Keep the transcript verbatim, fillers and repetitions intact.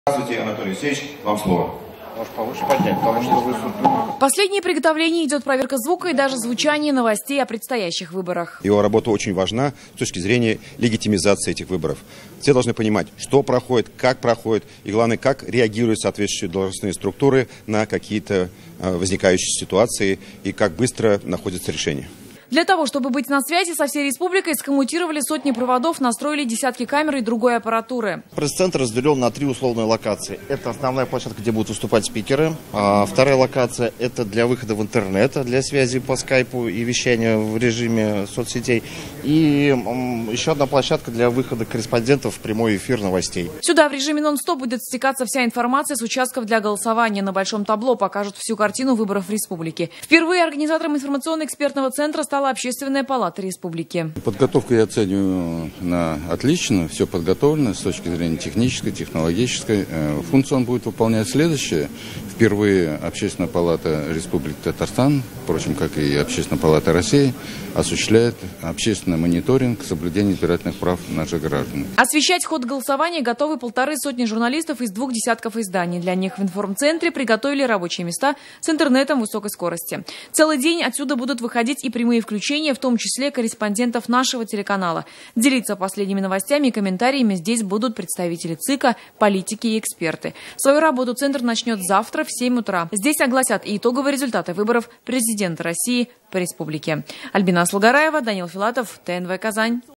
Здравствуйте, Анатолий Алексеевич, вам слово. Может, повыше поднять, потому что вы... Последние приготовления идет проверка звука и даже звучание новостей о предстоящих выборах. Его работа очень важна с точки зрения легитимизации этих выборов. Все должны понимать, что проходит, как проходит, и главное, как реагируют соответствующие должностные структуры на какие-то возникающие ситуации и как быстро находятся решения. Для того, чтобы быть на связи со всей республикой, скоммутировали сотни проводов, настроили десятки камер и другой аппаратуры. Пресс-центр разделен на три условные локации. Это основная площадка, где будут выступать спикеры. А вторая локация – это для выхода в интернет, для связи по скайпу и вещания в режиме соцсетей. И еще одна площадка для выхода корреспондентов в прямой эфир новостей. Сюда в режиме нон-стоп будет стекаться вся информация с участков для голосования. На большом табло покажут всю картину выборов в республике. Впервые организатором информационно-экспертного центра стала Общественная палата республики. Подготовку я оцениваю на отлично. Все подготовлено с точки зрения технической, технологической. Функцию он будет выполнять следующее. Впервые Общественная палата Республики Татарстан, впрочем, как и Общественная палата России, осуществляет общественный мониторинг соблюдения избирательных прав наших граждан. Освещать ход голосования готовы полторы сотни журналистов из двух десятков изданий. Для них в информцентре приготовили рабочие места с интернетом высокой скорости. Целый день отсюда будут выходить и прямые включения, в том числе корреспондентов нашего телеканала. Делиться последними новостями и комментариями здесь будут представители ЦИКа, политики и эксперты. Свою работу центр начнет завтра в семь утра. Здесь огласят и итоговые результаты выборов президента России по республике. Альбина Слугараева, Данил Филатов, ТНВ Казань.